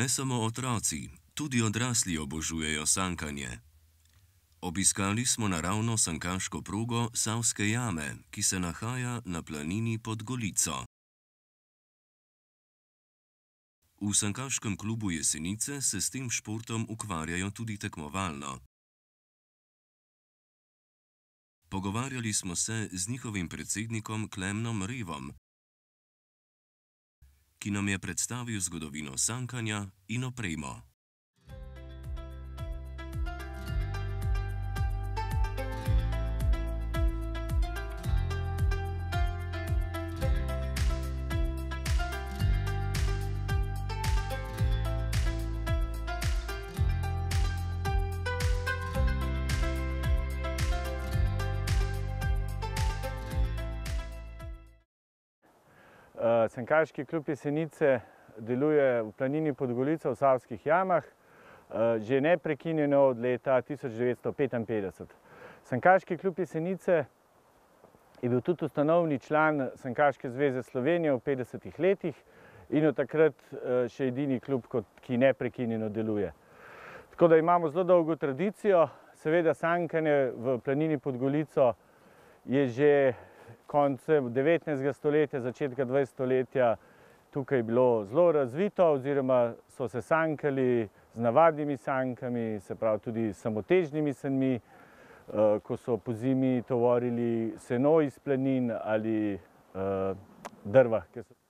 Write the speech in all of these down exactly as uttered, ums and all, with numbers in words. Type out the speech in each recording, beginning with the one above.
Ne samo otroci, tudi odrasli obožujejo sankanje. Obiskali smo naravno sankaško progo Savske jame, ki se nahaja na planini pod Golico. V sankaškem klubu Jesenice se s tem športom ukvarjajo tudi tekmovalno. Pogovarjali smo se z njihovim predsednikom Klemnom Revom, ki nam je predstavil zgodovino sankanja in opremo. Sankaški klub Jesenice deluje v planini pod Golico v Savskih jamah že neprekinjeno od leta tisoč devetsto petinpetdeset. Sankaški klub Jesenice je bil tudi ustanovni član Sankaške zveze Slovenije v petdesetih letih in od takrat še edini klub, ki neprekinjeno deluje. Tako da imamo zelo dolgo tradicijo. Seveda sankanje v planini pod Golico je že koncem devetnajstega stoletja, začetka dvajsetega stoletja tukaj bilo zelo razvito oziroma so se sankali z navadnimi sankami, se pravi tudi samotežnimi sanmi, ko so pozimi tovorili seno iz planin ali drva.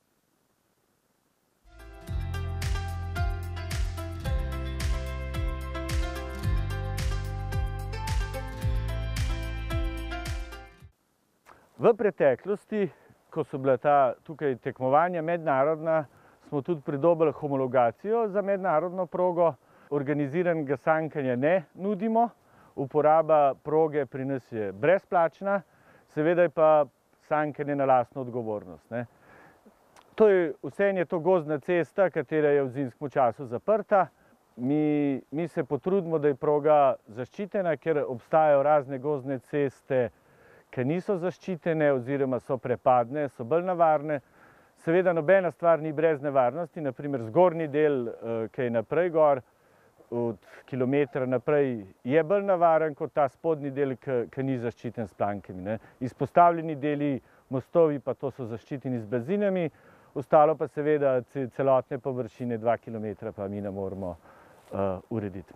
V preteklosti, ko so bila ta tukaj tekmovanja mednarodna, smo tudi pridobili homologacijo za mednarodno progo. Organiziranega sankanja ne nudimo, uporaba proge pri nas je brezplačna, seveda je pa sankanje na lastno odgovornost. To je, vseeno je to gozdna cesta, katera je v zimskem času zaprta. Mi, mi se potrudimo, da je proga zaščitena, ker obstajajo razne gozdne ceste, ki niso zaščitene oziroma so prepadne, so bolj nevarne. Seveda nobena stvar ni brez nevarnosti, naprimer zgornji del, ki je naprej gor, od kilometra naprej je bolj nevaren kot ta spodnji del, ki ni zaščiten s plankami. Izpostavljeni deli mostovi pa to so zaščiteni z blazinami, ostalo pa seveda celotne površine dva kilometra pa mi ne moramo urediti.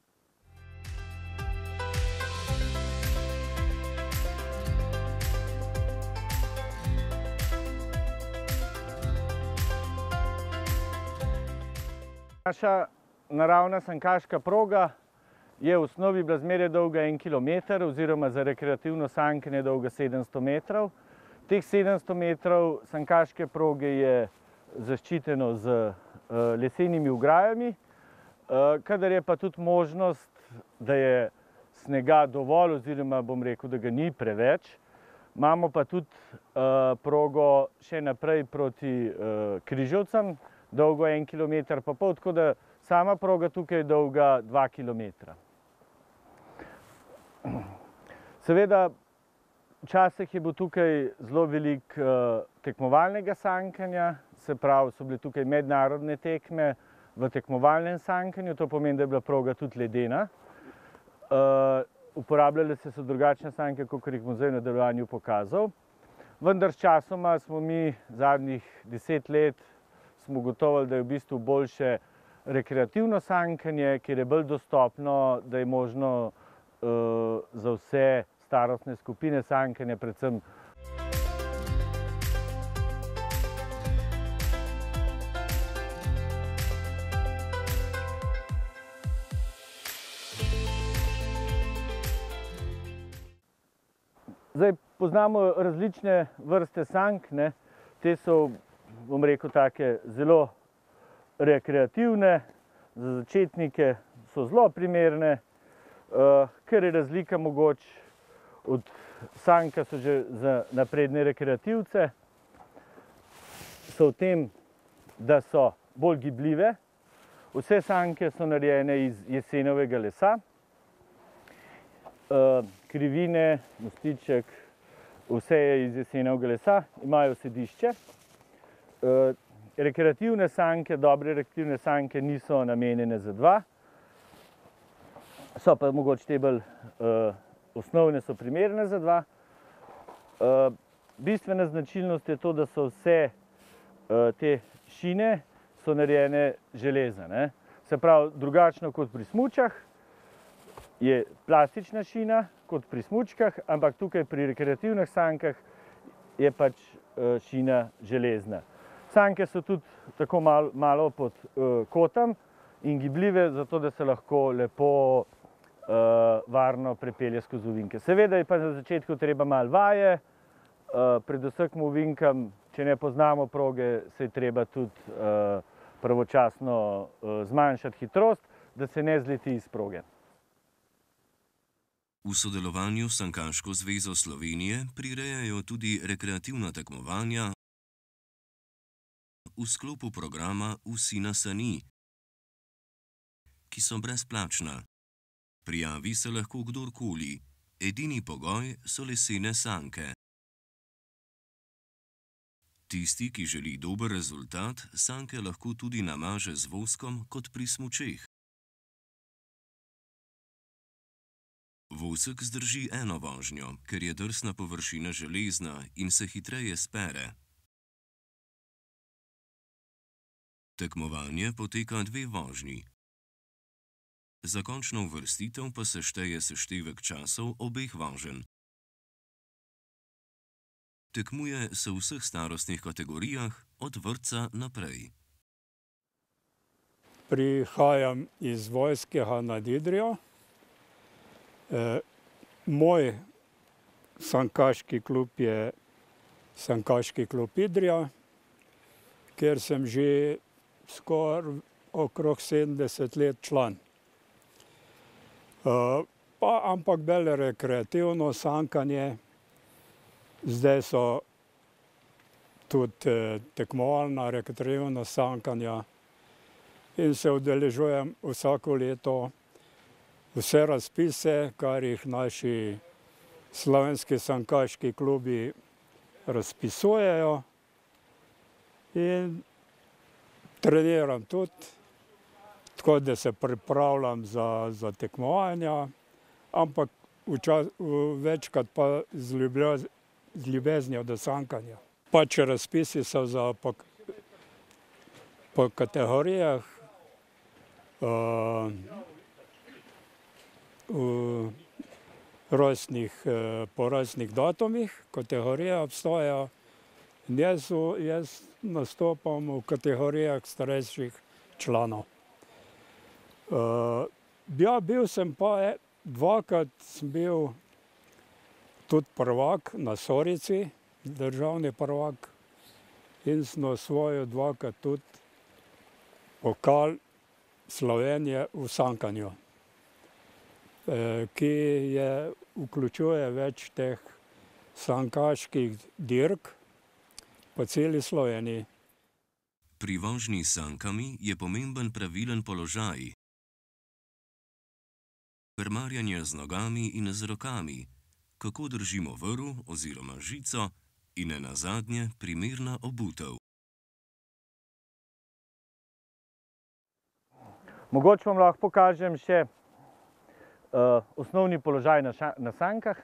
Naša naravna sankaška proga je v osnovi bila zmeraj dolga en kilometer oziroma za rekreativno sankanje dolga sedemsto metrov. Teh sedemsto metrov sankaške proge je zaščiteno z lesenimi ograjami, kadar je pa tudi možnost, da je snega dovolj oziroma bom rekel, da ga ni preveč. Imamo pa tudi progo še naprej proti Križevcem, dolgo en kilometer pa pol, tako da sama proga tukaj je dolga dva kilometra. Seveda, včasih je bil tukaj zelo veliko tekmovalnega sankanja, se pravi, so bile tukaj mednarodne tekme v tekmovalnem sankanju, to pomeni, da je bila proga tudi ledena. Uporabljale se so drugačne sanke, kakor jih bom zdaj v nadaljevanju pokazal. Vendar s časoma smo mi zadnjih deset let smo ugotovili, da je v bistvu boljše rekreativno sankanje, kjer je bolj dostopno, da je možno za vse starostne skupine sankanja, predvsem Zdaj, poznamo različne vrste sank, te so, bom rekel, take zelo rekreativne, za začetnike so zelo primerne, ker je razlika mogoče od sanka so že za napredne rekreativce, so v tem, da so bolj gibljive. Vse sanke so narejene iz jesenovega lesa, krivine, mostiček, vse je iz jesenovega lesa, imajo sedišče. rekreativne sanke, dobre rekreativne sanke niso namenjene za dva. So pa mogoče te bolj uh, osnovne, so primerne za dva. Uh, bistvena značilnost je to, da so vse uh, te šine so narejene železa. Ne? Se pravi, drugačno kot pri smučah je plastična šina kot pri smučkah, ampak tukaj pri rekreativnih sankah je pač uh, šina železna. Sanke so tudi tako malo, malo pod uh, kotom in gibljive, zato da se lahko lepo uh, varno prepelje skozi ovinke. Seveda je pa na začetku treba malo vaje, uh, pred vsakim ovinkam, če ne poznamo proge, se je treba tudi uh, pravočasno uh, zmanjšati hitrost, da se ne zleti iz proge. V sodelovanju s Sankaško zvezo Slovenije prirejajo tudi rekreativna tekmovanja v sklopu programa Vsi na sani, ki so brezplačna. Prijavi se lahko kdorkoli, edini pogoj so lesene sanke. Tisti, ki želi dober rezultat, sanke lahko tudi namaže z voskom kot pri smučeh. Vosek zdrži eno vožnjo, ker je drsna površina železna in se hitreje spere. Tekmovanje poteka dve vožnji. Za končno uvrstitev pa se šteje seštevek časov obeh voženj. Tekmuje se v vseh starostnih kategorijah, od vrtca naprej. Prihajam iz Vojskega nad Idrijo. E, moj sankaški klub je Sankaški klub Idrija, kjer sem že skoraj okrog sedemdeset let član. E, pa ampak bolj rekreativno sankanje. Zdaj so tudi tekmovalna rekreativna sankanja in se udeležujem vsako leto vse razpise, kar jih naši slovenski sankaški klubi razpisujejo, in treniram tudi, tako da se pripravljam za, za tekmovanja, ampak včas, večkrat pa z, ljubez, z ljubeznijo do sankanja. Pač razpisi so za po, po kategorijah, uh, v rojstnih, po rojstnih datumih, kategorije obstajajo. Jaz, jaz nastopam v kategorijah starejših članov. Uh, ja, bil sem pa, dvakrat sem bil tudi prvak na Sorici, državni prvak, in sem osvojil dvakrat tudi pokal Slovenije v sankanju, ki je, vključuje več teh sankaških dirk po celi Sloveniji. Pri vožnji s sankami je pomemben pravilen položaj, krmarjanje z nogami in z rokami, kako držimo vrv oziroma žico in nenazadnje primerna obutev. Mogoče vam lahko pokažem še uh, osnovni položaj na, ša, na sankah.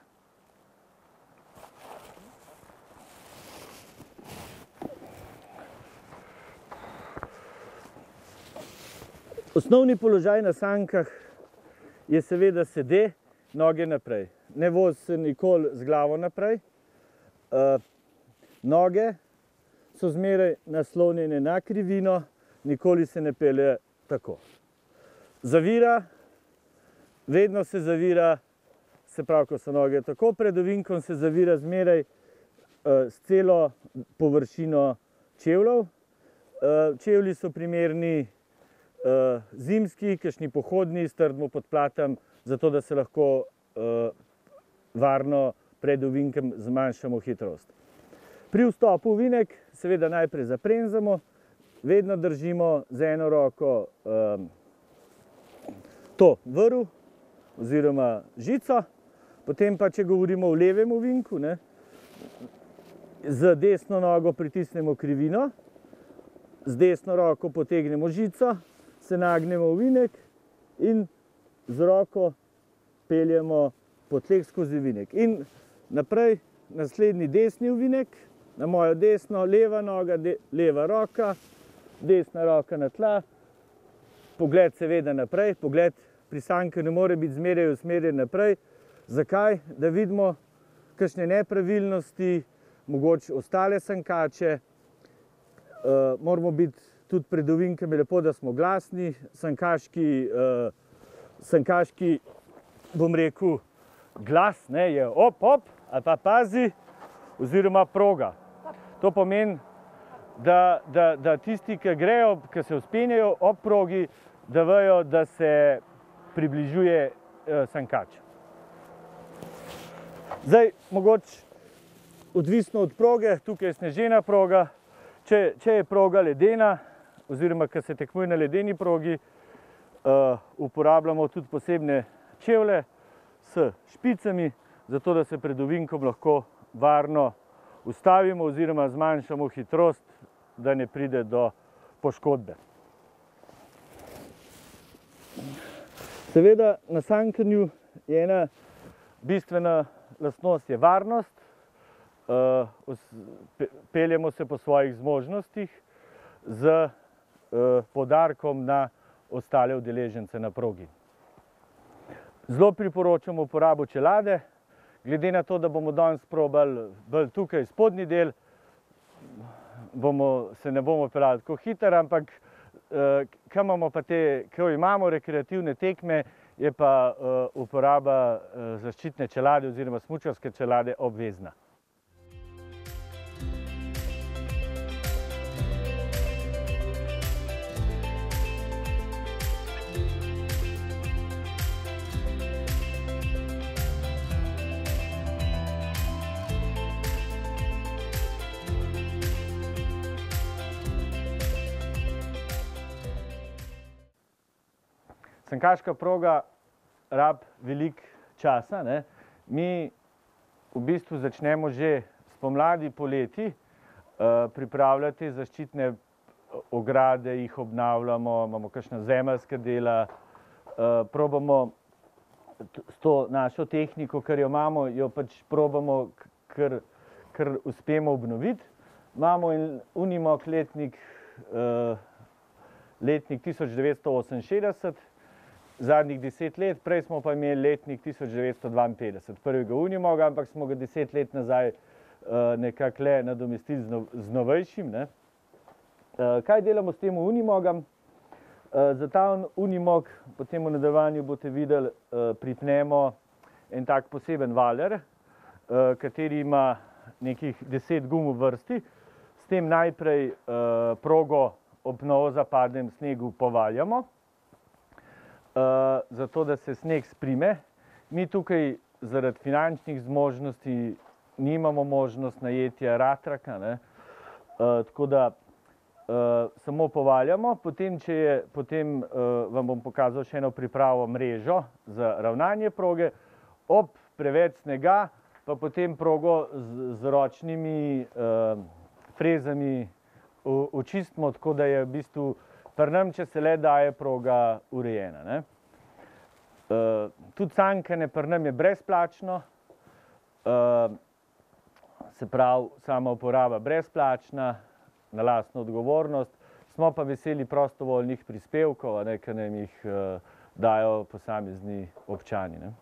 Osnovni položaj na sankah je seveda sede, noge naprej. Ne vozi se nikoli z glavo naprej. Uh, noge so zmeraj naslonjene na krivino, nikoli se ne pelje tako. Zavira, vedno se zavira, se pravi, ko so noge tako, pred ovinkom se zavira zmeraj uh, s celo površino čevljev. Uh, čevlji so primerni uh, zimski, kakšni pohodni, s trdno podplatom, zato da se lahko uh, varno pred ovinkom zmanjšamo hitrost. Pri vstopu v ovinek seveda najprej zapremzamo, vedno držimo z eno roko um, to vrv oziroma žico, potem pa, če govorimo o levem ovinku, ne, z desno nogo pritisnemo krivino, z desno roko potegnemo žico, se nagnemo v vinek in z roko peljemo po tleh skozi vinek. In naprej naslednji desni ovinek, na mojo desno, leva noga, de, leva roka, desna roka na tla, pogled seveda naprej, pogled pri sankanju mora biti zmeraj usmerjen naprej. Zakaj? Da vidimo kakšne nepravilnosti, mogoče ostale sankače. Uh, moramo biti tudi pred ovinkami lepo, da smo glasni. Sankaški, uh, sankaški, bom rekel, glas ne, je op, op, ali pa pazi, oziroma proga. To pomeni, da, da, da tisti, ki grejo, ki se vzpenjajo ob progi, da vejo, da se približuje uh, sankač. Zdaj, mogoče odvisno od proge, tukaj je snežena proga. Če, če je proga ledena, oziroma ki se tekmuje na ledeni progi, uh, uporabljamo tudi posebne čevlje s špicami, zato da se pred ovinkom lahko varno ustavimo oziroma zmanjšamo hitrost, da ne pride do poškodbe. Seveda na sankanju je ena bistvena lastnost je varnost. Uh, peljemo se po svojih zmožnostih z uh, poudarkom na ostale udeležence na progi. Zelo priporočamo uporabo čelade, glede na to, da bomo danes probali bolj tukaj spodnji del, bomo, se ne bomo peljali tako hiter, ampak uh, ko imamo pa te, ko imamo rekreativne tekme, je pa uh, uporaba uh, zaščitne čelade oziroma smučarske čelade obvezna. Sankaška proga rab veliko časa. Ne? Mi v bistvu začnemo že spomladi, poleti, uh, pripravljati zaščitne ograde, jih obnavljamo, imamo kakšna zemeljska dela, uh, probamo s to našo tehniko, kar jo imamo, jo pač probamo, kar, kar uspemo obnoviti. Imamo in Unimog letnik, uh, letnik tisoč devetsto oseminšestdeset, zadnjih deset let, prej smo pa imeli letnik tisoč devetsto dvainpetdeset, prvega Unimoga, ampak smo ga deset let nazaj uh, nekako le nadomestili z, no, z novejšim. Ne? Uh, kaj delamo s tem Unimogom? Uh, za ta Unimog, potem v nadaljevanju boste videli, uh, pripnemo en tak poseben valer, uh, kateri ima nekih deset gum v vrsti. S tem najprej uh, progo ob novo zapadnem snegu povaljamo, Uh, zato da se sneg sprime. Mi tukaj zaradi finančnih zmožnosti nimamo možnost najetja ratraka, ne? Uh, tako da uh, samo povaljamo. Potem, če je, potem uh, vam bom pokazal še eno pripravo mrežo za ravnanje proge. Ob preveč snega pa potem progo z, z ročnimi uh, frezami očistimo, tako da je v bistvu pri nam, če se le daje, proga urejena. Ne? Uh, tudi sankanje pri nam je brezplačno, uh, se pravi, sama uporaba brezplačna, na lastno odgovornost. Smo pa veseli prostovoljnih prispevkov, ne, ki nam jih uh, dajo posamezni občani. Ne?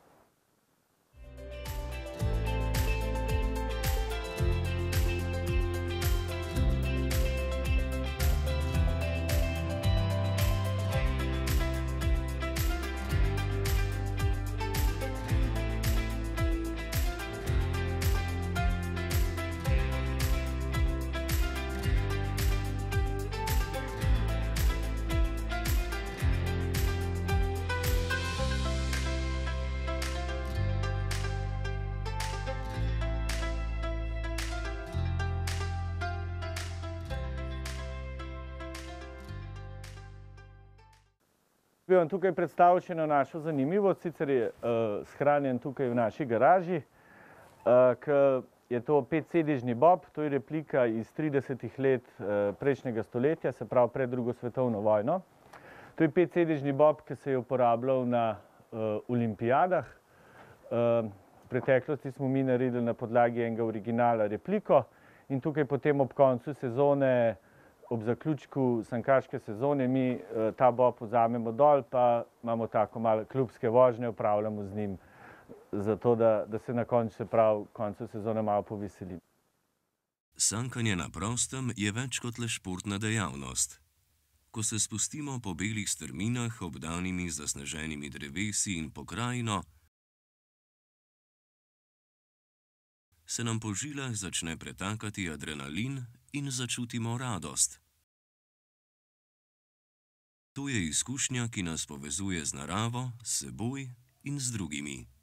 Bi vam tukaj predstavil še eno našo zanimivost, sicer je uh, shranjen tukaj v naši garaži, uh, ki je to petsedežni bob, to je replika iz tridesetih let prejšnjega stoletja, se pravi pred drugo svetovno vojno. To je petsedežni bob, ki se je uporabljal na olimpijadah. V preteklosti smo mi naredili na podlagi enega originala repliko in tukaj potem ob koncu sezone, ob zaključku sankaške sezone, mi ta bob vzamemo dol, pa imamo tako malo klubske vožnje, upravljamo z njim, zato da, da se na koncu, se pravi, koncu sezone malo poveselim. Sankanje na prostem je več kot le športna dejavnost. Ko se spustimo po belih strminah, obdanimi z zasneženimi drevesi in pokrajino, se nam po žilah začne pretakati adrenalin in začutimo radost. To je izkušnja, ki nas povezuje z naravo, s seboj in z drugimi.